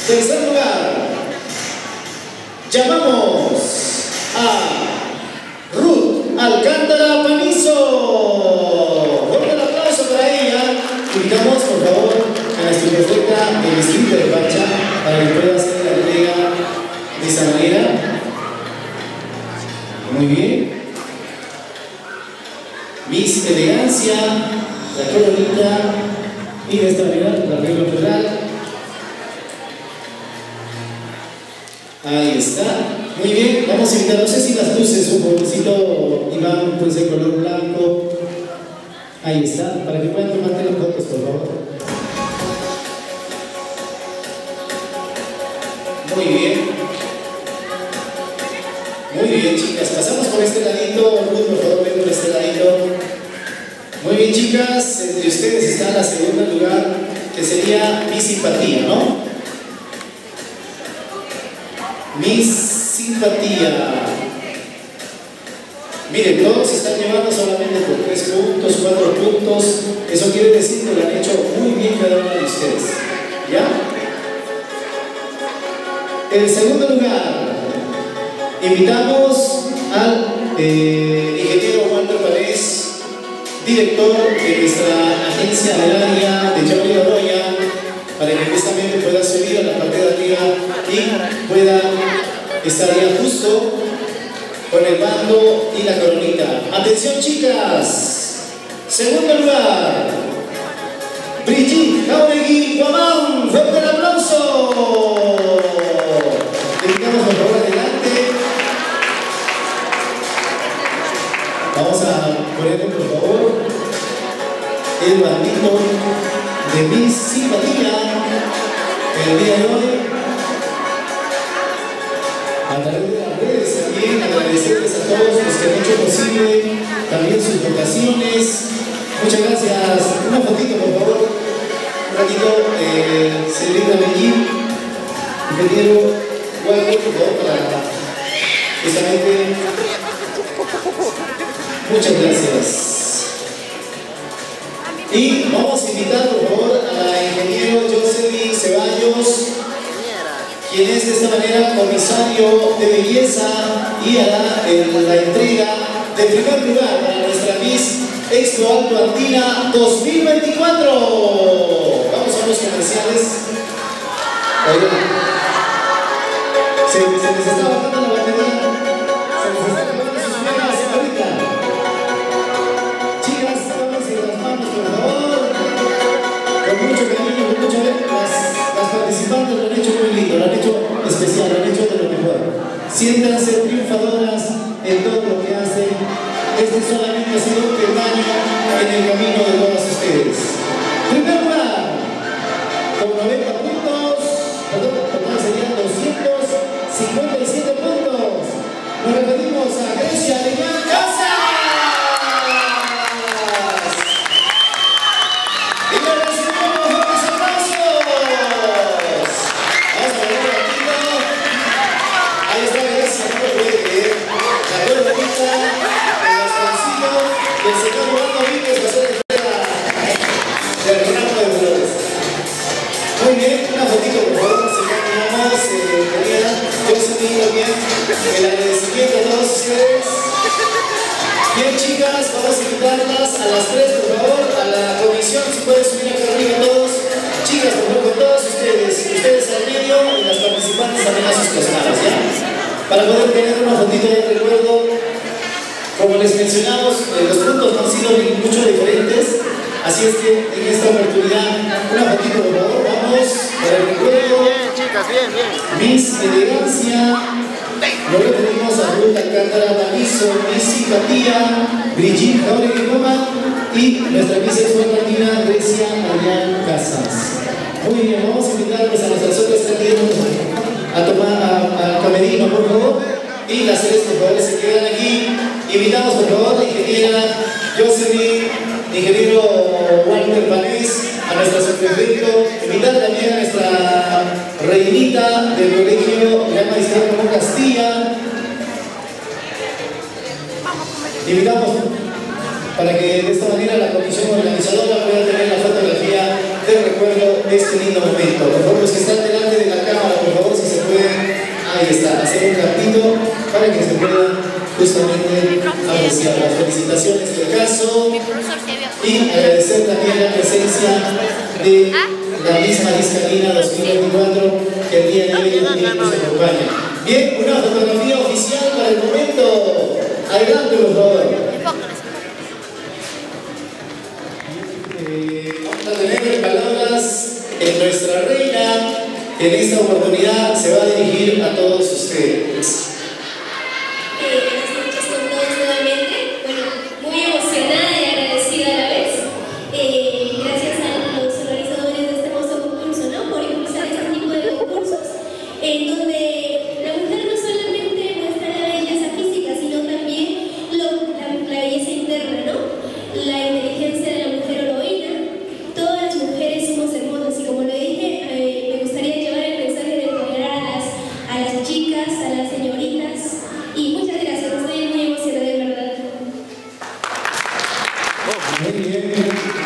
Tercer lugar, llamamos a Ruth Alcántara Panizo. Fuerte el aplauso para ella. Invitamos, por favor, a nuestra perfecta el distrito de Pacha para que pueda hacer la entrega de esa manera. Muy bien. Miss Elegancia, la coronita, y de esta manera la arreglo floral. Ahí está. Muy bien, vamos a invitar, no sé si las luces, un poquito, Iván, puede ser color blanco. Ahí está, para que puedan tomarte las fotos, por favor. Muy bien. Muy bien, chicas. Pasamos por este ladito. Ruth, por favor, ven por este ladito. Muy bien, chicas. Entre ustedes está la segunda lugar, que sería Mi Simpatía, ¿no? Mi Simpatía. Miren, todos se están llevando solamente por 3 puntos, 4 puntos. Eso quiere decir que lo han hecho muy bien cada uno de ustedes. ¿Ya? En segundo lugar, invitamos al ingeniero Walter Párez, director de nuestra agencia del área de Chauri Arroya, para que justamente pueda subir a la parte de arriba y pueda estar ya justo con el bando y la coronita. Atención, chicas. Segundo lugar, Brigitte Jauregui Guamán. Fuerte el aplauso. Le invitamos por favor adelante. Vamos a ponerle por favor el bandito de Mi Simpatía el día de hoy. A través de las redes también agradecerles a todos los que han hecho posible también sus votaciones. Muchas gracias. Una fotito, por favor. Un ratito, Celina Mellín, ingeniero Walter, por favor, para justamente. Muchas gracias. Y vamos a invitar, por favor, a la ingeniero Jocelyn Ceballos, quien es de esta manera comisario de belleza, y hará la entrega del primer lugar para nuestra Miss Expo Alto Andina 2024. Vamos a los comerciales. Oigan, se les está bajando la batería. Se les está bajando sus manos ahorita. Chicas, tómense las manos, por favor. Con mucho cariño, con mucho amor. Las participantes lo han hecho muy lindo, lo han hecho especial, lo han hecho de lo mejor. Siéntanse triunfadoras en todo lo que hacen. Este solamente ha sido un peldaño en el camino de todas ustedes. Primer lugar, con 90 puntos, perdón, total serían 257 puntos. Nos referimos a Grecia Leñán Casas. Y le recibimos fuertes aplausos. Vamos a ver un ratito. Ahí está Grecia, no lo puede creer. La coronita, el bastoncillo y el señor Juan Domínguez va a ser del ramo de flores. Muy bien, una fotito por favor, señor Querida, yo sentí bien el agradecimiento a todos ustedes. Bien, chicas, vamos a invitarlas a las 3, por favor, a la comisión, si pueden subir acá arriba todos. Chicas, por favor, con todos ustedes al medio y las participantes también a sus costados, ¿ya? Para poder tener una fotito de recuerdo. Como les mencionamos, los puntos no han sido mucho diferentes, así es que en esta oportunidad, una fotito por favor, vamos para el recuerdo. Bien, chicas, bien, bien. Miss Elegancia, nos referimos a Ruth Alcántara Panizo, Miss Simpatía, Brigitte Jauregui Guamán y nuestra Miss Expo Latina, Grecia Leñán Casas. Muy bien, vamos a invitarles a nuestras otras candidatas a tomar al camerino, por favor, y las 3, por favor, se quedan aquí. Invitamos, por favor, a la ingeniera Jocelyn, ingeniero Walter Párez, a nuestra subprefecto, invitar también a nuestra reinita del colegio Gran Maestría Ramón Castilla. Invitamos para que de esta manera la comisión organizadora pueda tener la fotografía de recuerdo de este lindo momento. Por favor, los que están delante de la cámara, justamente apreciar las felicitaciones del caso y agradecer también la presencia de la misma Liscanina 2024 que el día de hoy también nos acompaña. Bien, una fotografía oficial para el momento. Adelante, por favor. Vamos a tener en palabras en nuestra reina, que en esta oportunidad se va a dirigir a todos ustedes. Buenas noches con todos nuevamente. Bueno, muy emocionada y agradecida a la vez. Gracias a los organizadores de este hermoso concurso, ¿no? Por impulsar este tipo de concursos en donde la mujer no solamente muestra la belleza física, sino también la belleza interna, ¿no? La inteligencia de la mujer heroína. Todas las mujeres somos hermosas y como lo dije, me gustaría llevar el mensaje de empoderar a las chicas, a las señoritas. Y muchas gracias, estoy muy emocionada de verdad. Muy bien.